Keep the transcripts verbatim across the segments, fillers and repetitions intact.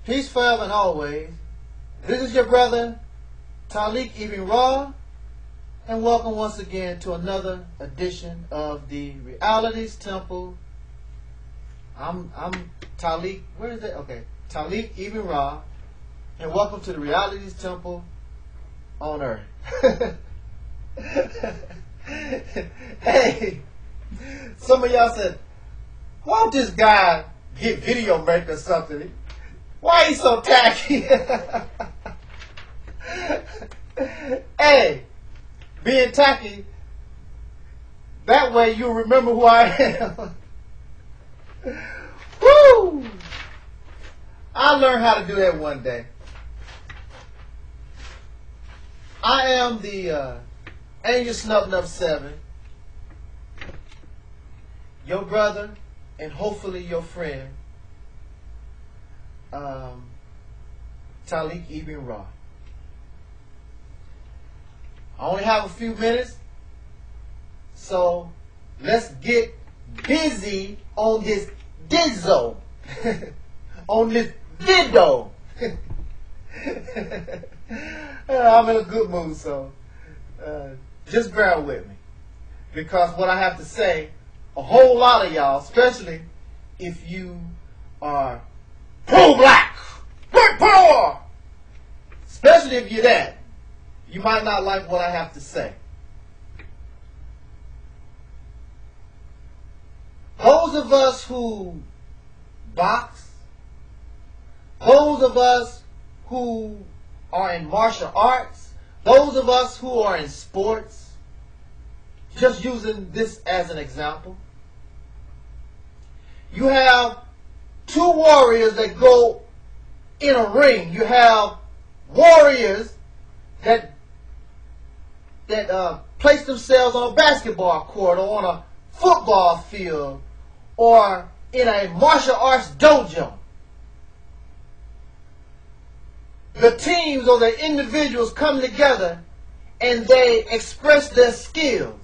Peace forever and always. This is your brother, Talik Ibn Ra, and welcome once again to another edition of the Realities Temple. I'm I'm Talik. Where is that? Okay, Talik Ibn Ra, and welcome to the Realities Temple on Earth. Hey, some of y'all said, "Why don't this guy get video maker or something? Why he so tacky?" Hey, being tacky, that way you'll remember who I am. Woo! I learned how to do that one day. I am the uh, Angel Snubbed Up Seven, your brother, and hopefully your friend, um, Talik Ibn Ra. I only have a few minutes, so let's get busy on this dizzo, on this video. I'm in a good mood, so uh, just bear with me, because what I have to say, a whole lot of y'all, especially if you are pro-black, black power, especially if you're that, you might not like what I have to say. Those of us who box, those of us who are in martial arts, those of us who are in sports, just using this as an example, you have two warriors that go in a ring. You have warriors that that uh, place themselves on a basketball court or on a football field or in a martial arts dojo. The teams or the individuals come together and they express their skills.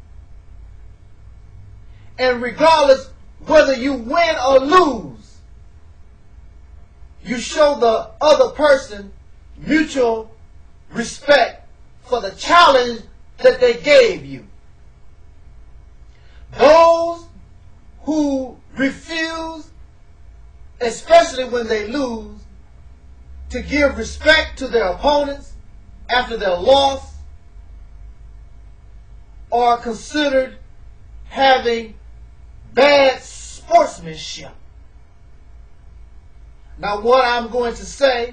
And regardless whether you win or lose, you show the other person mutual respect for the challenge that they gave you. Those who refuse, especially when they lose, to give respect to their opponents after their loss are considered having bad sportsmanship. Now, what I'm going to say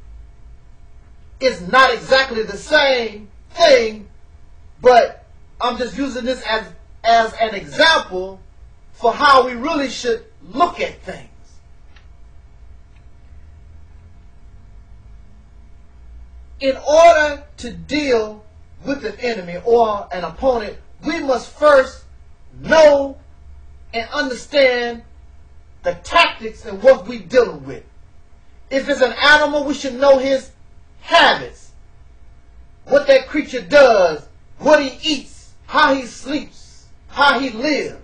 is not exactly the same thing, but I'm just using this as, as an example for how we really should look at things. In order to deal with an enemy or an opponent, we must first know and understand the tactics and what we're dealing with. If it's an animal, we should know his habits, what that creature does, what he eats, how he sleeps, how he lives.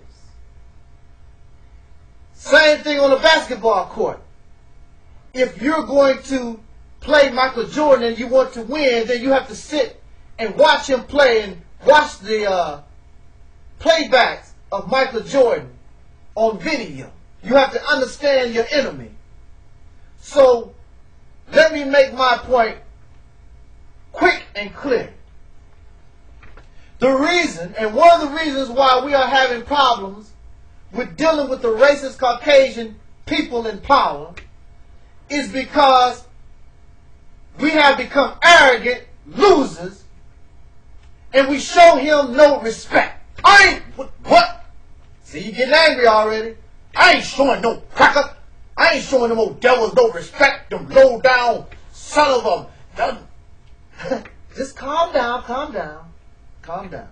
Same thing on a basketball court. If you're going to play Michael Jordan and you want to win, then you have to sit and watch him play and watch the uh, playbacks of Michael Jordan on video. You have to understand your enemy. So let me make my point quick and clear. The reason, and one of the reasons why we are having problems with dealing with the racist Caucasian people in power is because we have become arrogant losers and we show him no respect. I ain't, what? what? See, you getting angry already. I ain't showing no cracker. I ain't showing them old devils no respect, them low down son of them. Just calm down, calm down, calm down.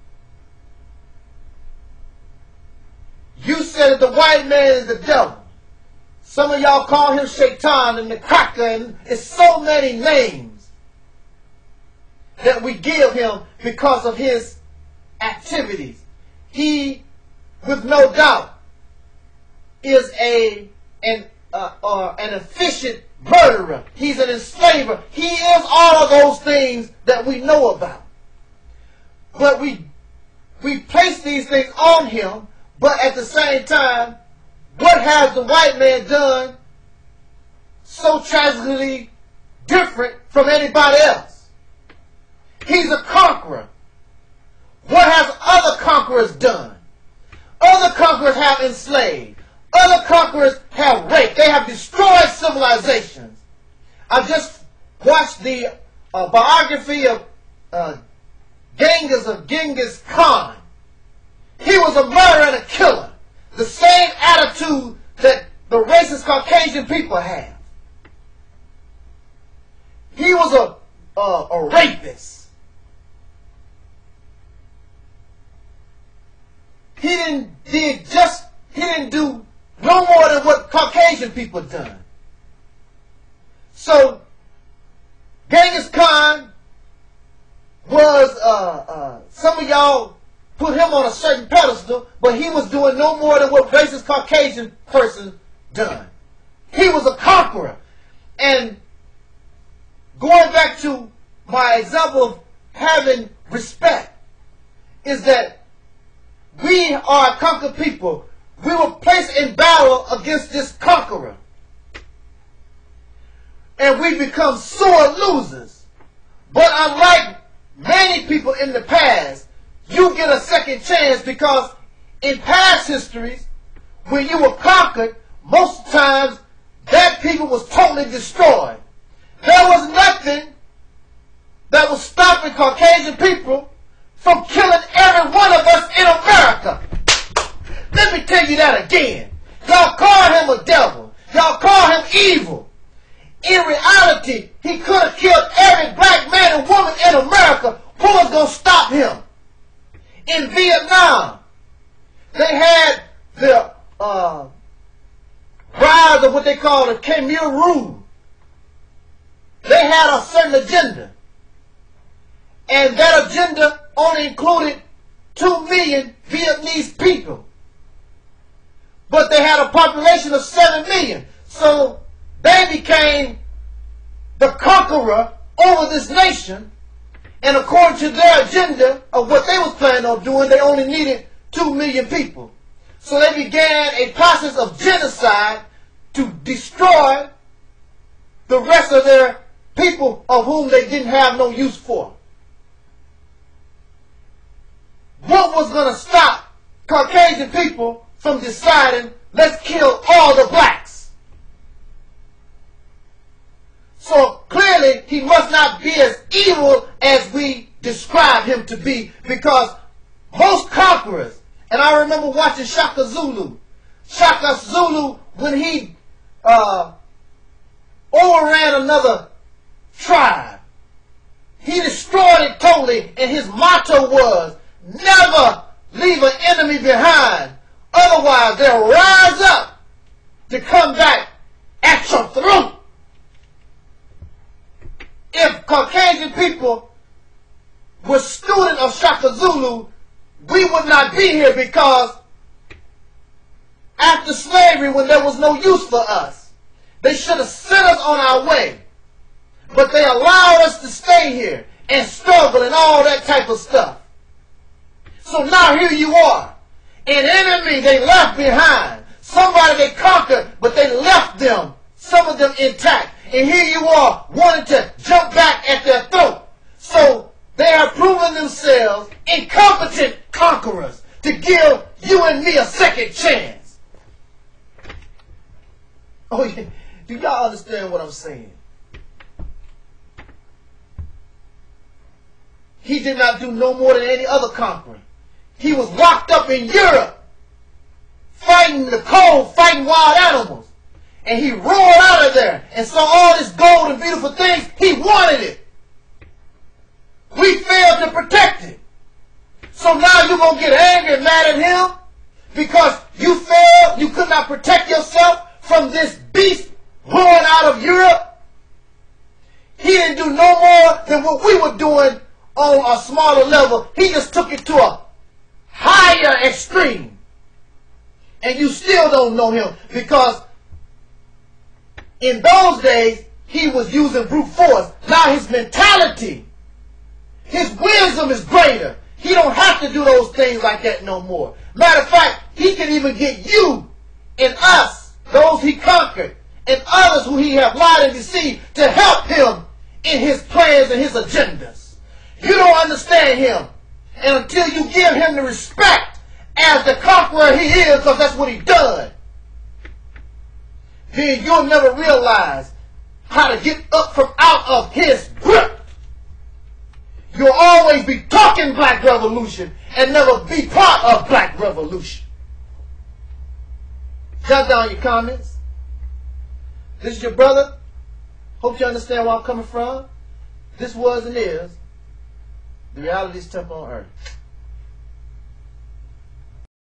You said that the white man is the devil. Some of y'all call him Shaitan and the cracker, and it's so many names that we give him because of his activities. He, with no doubt, is a an uh, uh, an efficient murderer. He's an enslaver. He is all of those things that we know about. But we we place these things on him, but at the same time, what has the white man done so tragically different from anybody else? He's a conqueror. What have other conquerors done? Other conquerors have enslaved. Other conquerors have raped. They have destroyed civilizations. I just watched the uh, biography of uh, Genghis of Genghis Khan. He was a murderer and a killer. The same attitude that the racist Caucasian people have. He was a, a, a rapist. He didn't did just he didn't do no more than what Caucasian people done. So Genghis Khan was uh, uh, some of y'all put him on a certain pedestal, but he was doing no more than what racist Caucasian person done. He was a conqueror. And going back to my example of having respect, is that we are a conquered people. We were placed in battle against this conqueror. And we become sore losers. But unlike many people in the past, you get a second chance, because in past histories, when you were conquered, most times that people was totally destroyed. There was nothing that was stopping Caucasian people from killing every one of us in America. Let me tell you that again. Y'all call him a devil. Y'all call him evil. In reality, he could have killed every black man and woman in America. Who was going to stop him? In Vietnam, they had the uh, rise of what they call the Khmer Rouge. They had a certain agenda. And that agenda only included two million Vietnamese people. But they had a population of seven million. So they became the conqueror over this nation. And according to their agenda of what they was planning on doing, they only needed two million people. So they began a process of genocide to destroy the rest of their people of whom they didn't have no use for. What was going to stop Caucasian people from deciding, let's kill all the blacks? So clearly he must not be as evil as we describe him to be, because most conquerors, and I remember watching Shaka Zulu, Shaka Zulu, when he uh, overran another tribe, he destroyed it totally, and his motto was, never leave an enemy behind, otherwise they'll rise up to come back at your throat. If Caucasian people were students of Shaka Zulu, we would not be here, because after slavery, when there was no use for us, they should have sent us on our way. But they allowed us to stay here and struggle and all that type of stuff. So now here you are, an enemy they left behind, somebody they conquered, but they left them, some of them intact. And here you are, wanting to jump back at their throat. So they have proven themselves incompetent conquerors to give you and me a second chance. Oh, yeah. Do y'all understand what I'm saying? He did not do no more than any other conqueror. He was locked up in Europe, fighting the cold, fighting wild animals. And he roared out of there and saw all this gold and beautiful things. He wanted it. We failed to protect it. So now you're going to get angry and mad at him because you failed, you could not protect yourself from this beast roaring out of Europe. He didn't do no more than what we were doing on a smaller level. He just took it to a higher extreme. And you still don't know him, because In those days, he was using brute force. Now his mentality, his wisdom is greater. He don't have to do those things like that no more. Matter of fact, he can even get you and us, those he conquered, and others who he have lied and deceived, to help him in his plans and his agendas. You don't understand him. And until you give him the respect as the conqueror he is, because that's what he done, then you'll never realize how to get up from out of his grip. You'll always be talking black revolution and never be part of black revolution. Jot down your comments. This is your brother. Hope you understand where I'm coming from. This was and is the Reality's Temple on Earth.